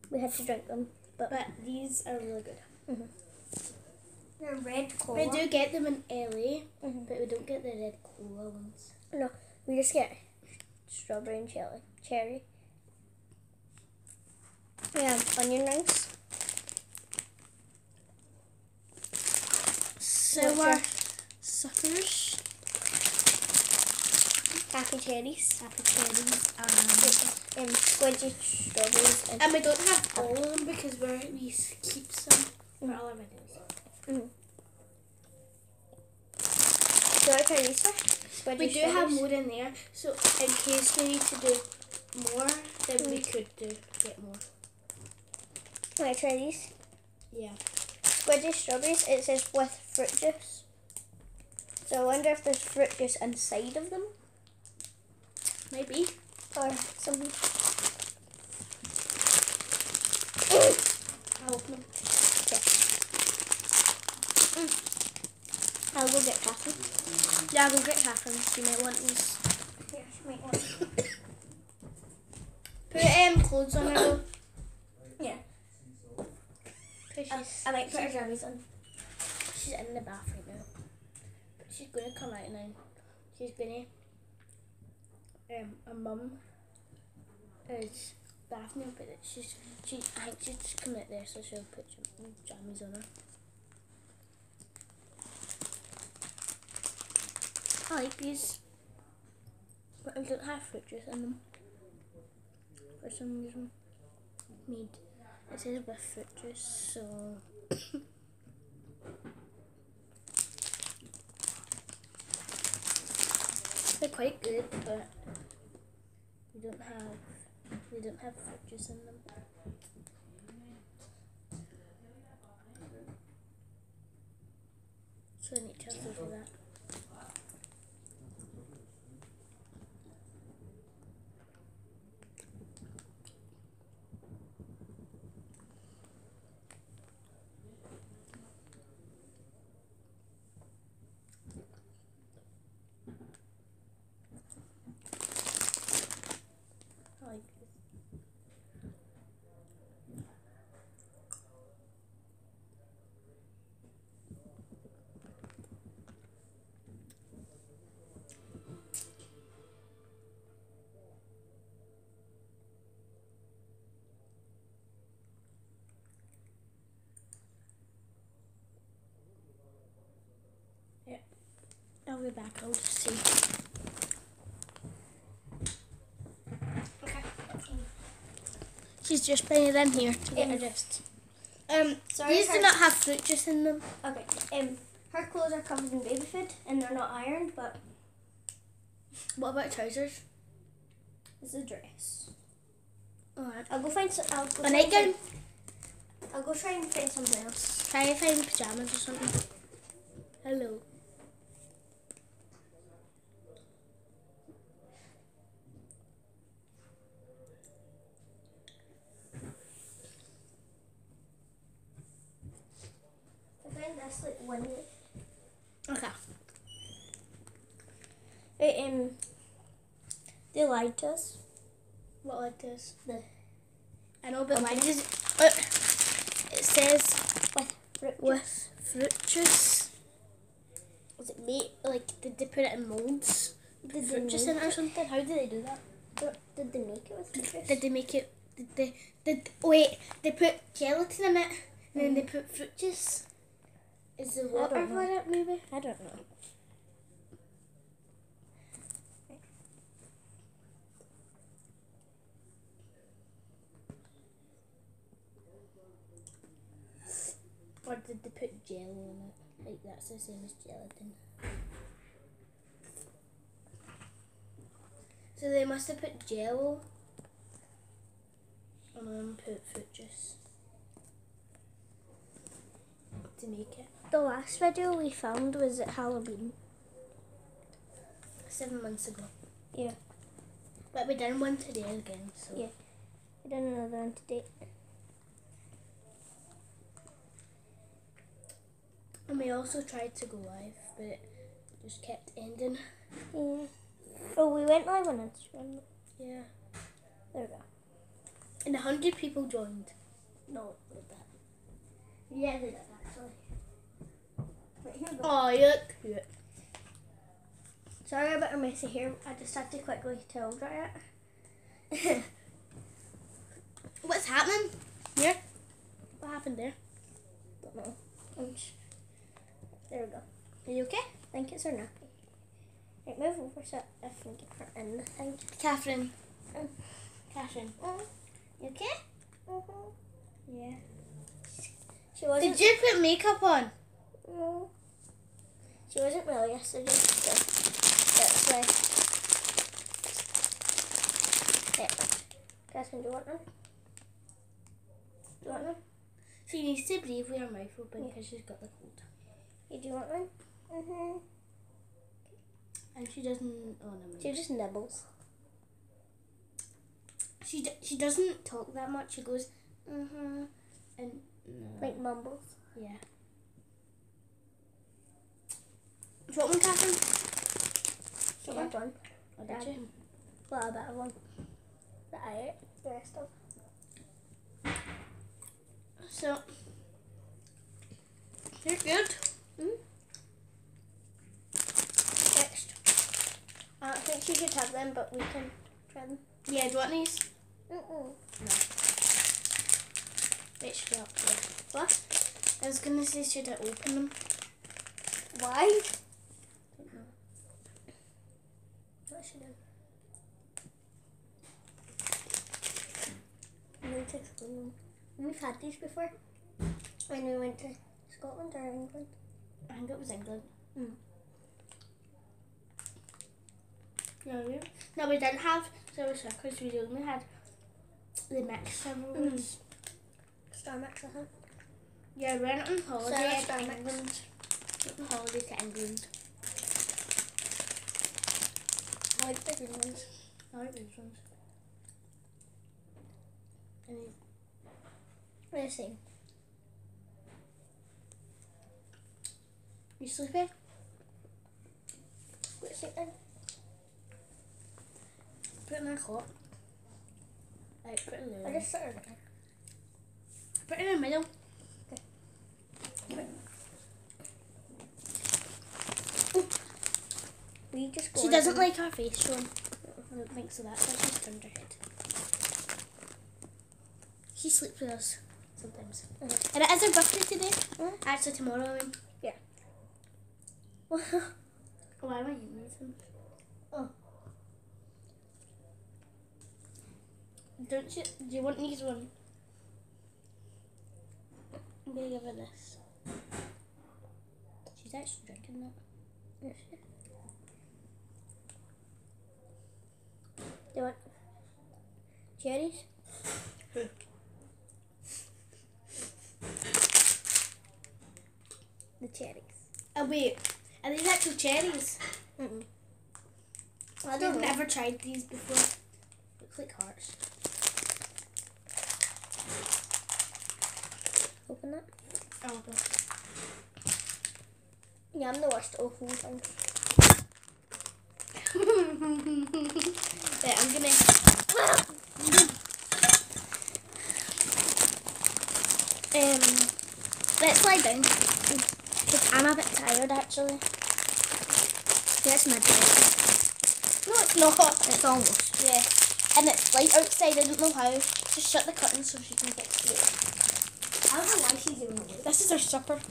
we had to drink them. But these are really good. Mm-hmm. They're red cola. We do get them in LA, Mm-hmm. but we don't get the red cola ones. No, we just get strawberry and cherry. We have onion rings. Sour suckers. Happy cherries. Happy cherries. Squidgy strawberries. And we don't have all of them because we keep some for all our videos. Mm-hmm. Do I try these first? Squidgy We do have strawberries? more in there, so in case we need to do more, then we could get more. Can I try these? Yeah. Squidgy strawberries, it says with fruit juice. So I wonder if there's fruit juice inside of them. Maybe. Or something. I'll open them. I'll go get Catherine. Yeah, I'll go get Catherine. She might want these. Here, she might want. Put clothes on her though. Yeah. I might put her jammies on. She's in the bath right now. But she's going to come out now. She's going to... her mum is bathing her, but I think she's just coming out there, so she'll put jammies on her. I like these, but I don't have fruit juice in them. For some reason. It says with fruit juice, so... They're quite good, but we don't have fruit juice in them. So I need to have for that. I'll be back, I'll just see. Okay. She's just bringing it in here to get her dressed. Sorry, These do not have fruit juice in them. Okay. Her clothes are covered in baby food and they're not ironed, but What about trousers? it's a dress. Alright. I'll go find some. A nightgown? I'll go try and find something else. Try to find pyjamas or something. Hello. I find this like windy. Okay. They lied to us. What like this? I know, but Why mine does it says with fruit with fruit juice. juice. Was it made like did they put it in molds? Did Fruit juice in it or something? How did they do that? Did they make it with fruit juice? Did they make it? They put gelatin in it and then they put fruit juice. Is the water don't for know. it maybe? I don't know. Or did they put jello in it? Like that's the same as gelatin. So they must have put jello and then put fruit juice to make it. The last video we filmed was at Halloween. 7 months ago. Yeah. But we done one today again, so Yeah. We done another one today. and we also tried to go live, but it just kept ending. Yeah. Oh, we went live on Instagram. Yeah. There we go. And 100 people joined. No, like that. Yeah, they did actually. Right, here we go. Oh, you look cute. Sorry about our messy hair. I just had to quickly towel dry it. What's happening here? What happened there? Don't know. There we go. Are you okay? I think it's her nappy. Right, move over so I can get her in the thing. Catherine. Mm. Catherine. You okay? Yeah. She wasn't. Did you put makeup on? No. She wasn't well yesterday, so that's why. Yeah. Catherine, do you want one? Do you want one? She needs to breathe with her mouth open because she's got the cold. Hey, do you want one? And she doesn't. Oh no. She just nibbles. She doesn't talk that much. She goes and no. Like mumbles. Yeah. Do you want one, Catherine? Do you want one? Oh, did you? Well, a bit of one. That I ate the rest of. So you're good. Next. I think she should have them, but we can try them. Yeah, do you want these? No. Wait, should I? Yeah. What? I was gonna say, should I open them? Why? Don't know. What should I? I need to explain them. We've had these before when we went to Scotland or England. I think it was England. No, we didn't have Silver Circles. We only had the mixed ones. Star Mix, I think. Yeah, we went on holiday Star to Mix. England. Went on holiday to England. I like the green ones. I like these ones. And What do you see? you sleeping? What's it then? Put it in my hot. Like, put it in I there. just set her there. Put it in the middle. We just go She on doesn't and- like her face shown. I don't think so. That's why she's turned her head. She sleeps with us sometimes. And it is her birthday today. Actually, tomorrow. I mean. Yeah. Why am I eating anything? Oh. Don't you? Do you want these one? I'm gonna give her this. She's actually drinking that. Yes. Do you want cherries? The cherries. Oh wait, are these actual cherries? I I've don't know. never tried these before. Looks like hearts. Open that. Oh, okay. Yeah, I'm the worst at opening things. Wait, I'm gonna. Let's lie down. Cause I'm a bit tired actually. That's midnight. No, it's not. It's almost. Yeah, and it's light outside. I don't know how. Just shut the curtains so she can get to sleep. I don't know why she's doing it. This is our supper.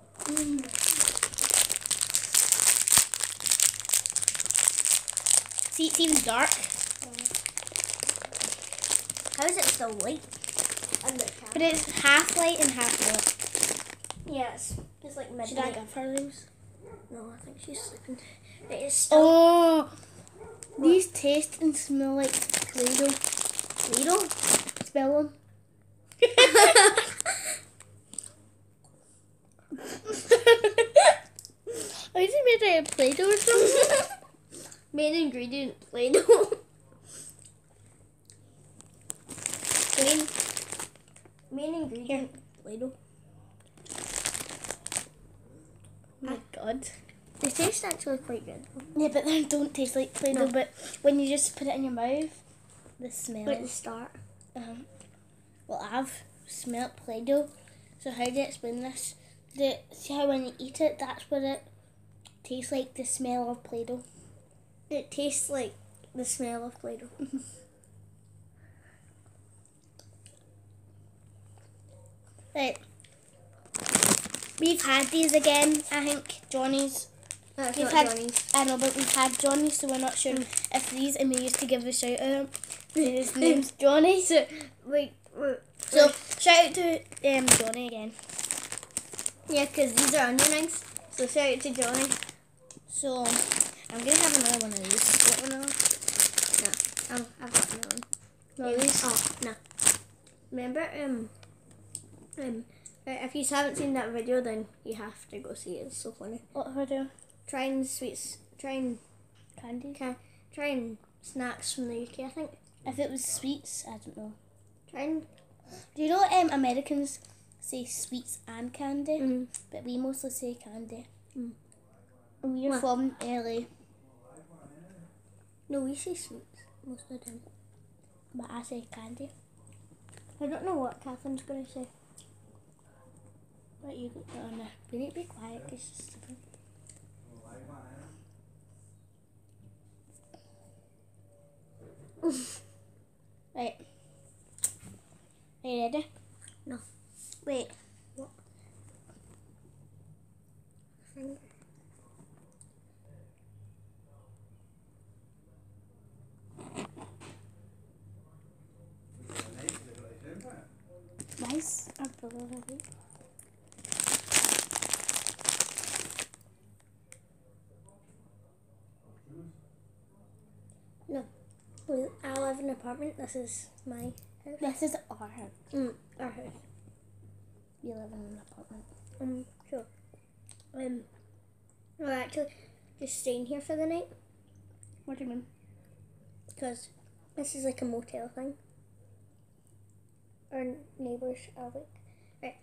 See, it's even dark. How is it still light? But it's half light and half dark. Yes. It's like midnight. Should I give her those? No, I think she's sleeping. It is still. Oh, these taste and smell like Play-Doh. Play-Doh? Smell them. Are you made out of Play-Doh or something? Main ingredient Play-Doh. Main ingredient Play-Doh. Oh my god. They taste actually quite good. Yeah, but they don't taste like Play-Doh. No. But when you just put it in your mouth, the smell. At the start. Well, I've smelt Play-Doh. So how do you explain this? See how when you eat it, that's what it tastes like, the smell of Play-Doh. It tastes like the smell of Play-Doh. Right. We've had these again, I think. Johnny's. That's We've not had, Johnny's. I know, but we've had Johnny's, so we're not sure if these, and we used to give a shout out. His name's Johnny. So, wait. So, shout out to Johnny again. Yeah, because these are underlings. So shout out to Johnny. So, I'm going to have another one of these. What one? No, I've got another one. Really? Oh, no. Remember, if you haven't seen that video, then you have to go see it. It's so funny. What video? Trying sweets, trying Candy? trying snacks from the UK, I think. If it was sweets, I don't know. Trying. Do you know Americans say sweets and candy? Mm. But we mostly say candy. Mm. And we're What? from LA. No, we say sweets most of the time. But I say candy. I don't know what Catherine's gonna say. But you go, oh no, we need to be quiet because it's stupid. Right. Are you ready? No. Wait. What? Why is our pillow heavy? No. I live in an apartment. This is my house. This is our house. Our house. We live in an apartment. Sure. We're actually just staying here for the night What do you mean? because this is like a motel thing. Our neighbours are like, right.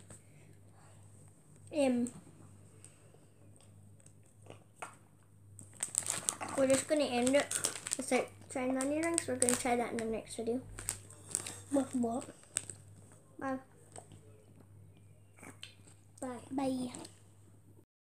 We're just gonna end it without trying onion rings. We're gonna try that in the next video. With what? Bye. Bye. Bye.